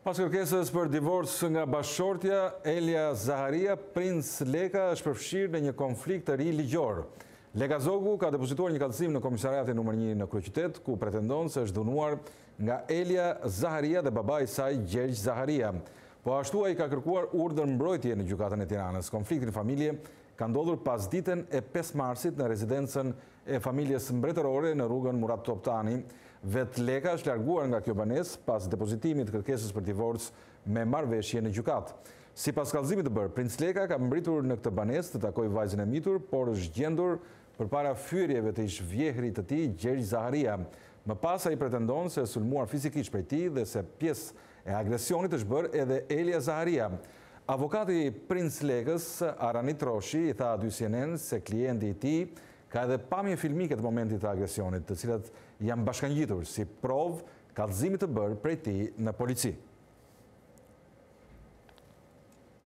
Pas kërkesës për divorc nga bashkëshortja, Elia Zaharia, princ Leka, është përfshirë në një konflikt të ri ligjor. Leka Zogu ka depozituar një kallësim në komisariatin nr. 1 në Kryeqytet, ku pretendon se është dhunuar nga Elia Zaharia dhe babai i saj Gjergj Zaharia. Po ashtu ai ka kërkuar urdhër mbrojtje në gjykatën e Tiranës. Konflikti në familje ka ndodhur pas ditën e 5 marsit në rezidencën e familjes mbretërore në rrugën Murat Toptani. Vet Leka është larguar nga kjo banesë pas depozitimit të kërkesës për divorc me marrëveshje në gjykatë. Sipas kallëzimit të bërë, princ Leka ka mbritur në këtë banesë të takojë vajzën e mitur, por është gjendur përpara fyerjeve të ish-vjehrit të tij Gjergj Zaharia. Më pas ai pretendon se është sulmuar fizikisht prej tij dhe se pjesë e agresionit është bërë edhe Elia Zaharia. Avokati princ Lekës, Aranit Roshi, i tha dy CNN se klienti i tij ka edhe pamje filmike të momentit të agresionit, të cilat janë bashkangjitur si provë kallëzimit të bërë prej tij në polici.